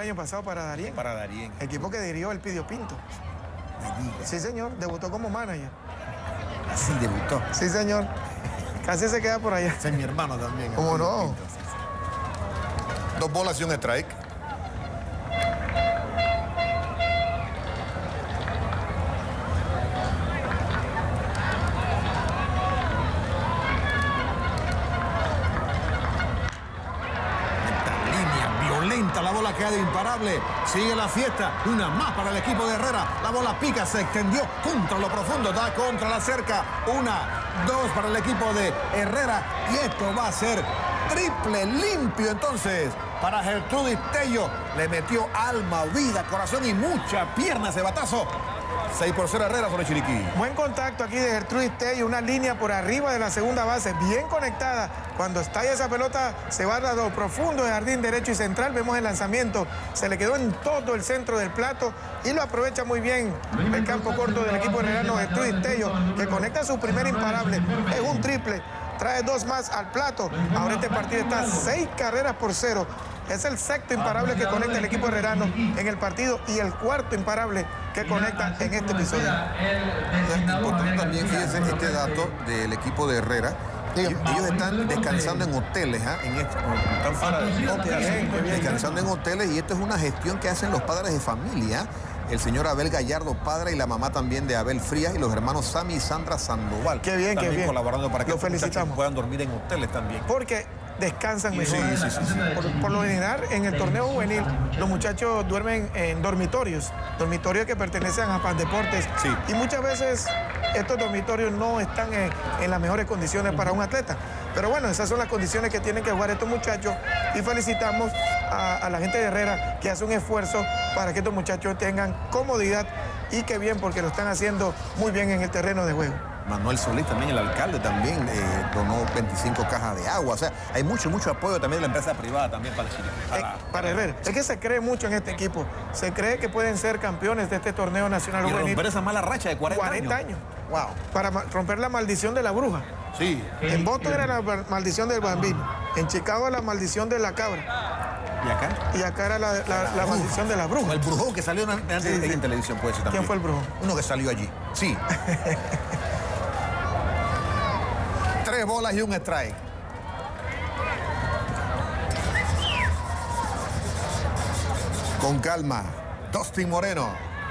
año pasado para Darién. Para Darién. Equipo que dirigió el Pidio Pinto. Sí, señor. Debutó como manager. Así debutó. Sí, señor. Casi se queda por allá. Ese es mi hermano también. ¿Cómo no? 2 bolas y un strike. La bola queda imparable, sigue la fiesta, una más para el equipo de Herrera, la bola pica, se extendió contra lo profundo, da contra la cerca, 1, 2 para el equipo de Herrera y esto va a ser triple limpio entonces para Gertrudis Tello, le metió alma, vida, corazón y mucha pierna ese batazo. 6-0 Herrera sobre Chiriquí. Buen contacto aquí de Gertrudis Tello, una línea por arriba de la segunda base, bien conectada. Cuando estalla esa pelota, se va a lo profundo de jardín derecho y central. Vemos el lanzamiento, se le quedó en todo el centro del plato y lo aprovecha muy bien el campo corto del equipo herrerano Gertrudis Tello, que conecta su primer imparable. Es un triple, trae 2 más al plato. Ahora este partido está 6-0. Es el sexto imparable que conecta el equipo herrerano en el partido y el cuarto imparable que conecta en este episodio. Es importante también, fíjense, este dato del equipo de Herrera. Ellos están descansando en hoteles, Están fuera de descansando en hoteles y esto es una gestión que hacen los padres de familia. El señor Abel Gallardo, padre, y la mamá también de Abel Frías y los hermanos Sammy y Sandra Sandoval. Qué bien, también qué bien. Colaborando para que Lo estos muchachos felicitamos. puedan dormir en hoteles también. Porque descansan mejor. Sí. Por lo general, en el torneo juvenil, los muchachos duermen en dormitorios que pertenecen a Pan Deportes. Sí. Y muchas veces estos dormitorios no están en las mejores condiciones para un atleta. Pero bueno, esas son las condiciones que tienen que jugar estos muchachos y felicitamos a la gente de Herrera que hace un esfuerzo para que estos muchachos tengan comodidad y qué bien porque lo están haciendo muy bien en el terreno de juego. Manuel Solís también, el alcalde también, donó 25 cajas de agua. O sea, hay mucho apoyo también de la empresa privada también para Chile. Para Herrera. Es que se cree mucho en este equipo. Se cree que pueden ser campeones de este torneo nacional y juvenil. romper esa mala racha de 40 años. Wow. Para romper la maldición de la bruja. Sí. En Boston era la maldición del bambino. En Chicago la maldición de la cabra. ¿Y acá? Y acá era la maldición de la bruja. El brujón que salió antes en televisión, puede ser también. ¿Quién fue el brujón? Uno que salió allí. Sí. 3 bolas y un strike. Con calma. Dustin Moreno.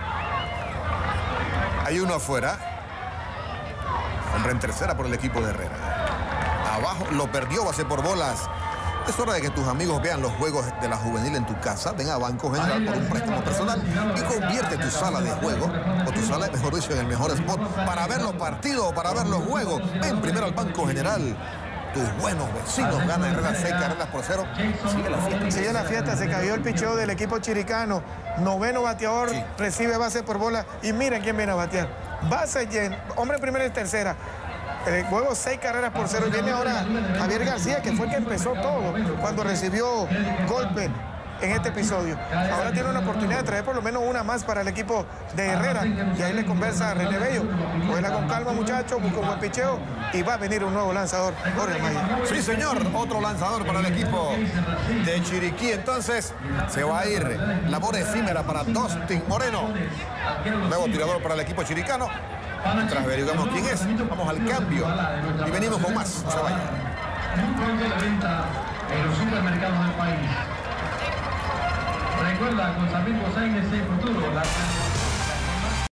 Hay uno afuera. Hombre en tercera por el equipo de Herrera. Abajo lo perdió, base por bolas. Es hora de que tus amigos vean los juegos de la juvenil en tu casa. Ven a Banco General por un préstamo personal y convierte tu sala de juego o tu sala, mejor dicho, en el mejor spot para ver los partidos o para ver los juegos. Ven primero al Banco General. Tus buenos vecinos ganan Herrera 6-0. Sigue la fiesta. Sigue la fiesta. Se cayó el picheo del equipo chiricano. Noveno bateador, sí. Recibe base por bola. Y miren quién viene a batear. Base llena. Hombre primero y tercera. El juego 6-0. Viene ahora Javier García, que fue el que empezó todo cuando recibió golpe en este episodio. Ahora tiene una oportunidad de traer por lo menos una más para el equipo de Herrera. Y ahí le conversa a René Bello. Cógela con calma, muchachos, busca un buen picheo y va a venir un nuevo lanzador, Jorge Amaya. Sí, señor, otro lanzador para el equipo de Chiriquí. Entonces se va a ir labor efímera para Dustin Moreno. Nuevo tirador para el equipo chiricano. Mientras averiguamos quién es, vamos al cambio y venimos con más. No se vayan. En los supermercados del país. Recuerda, con Samir Hossein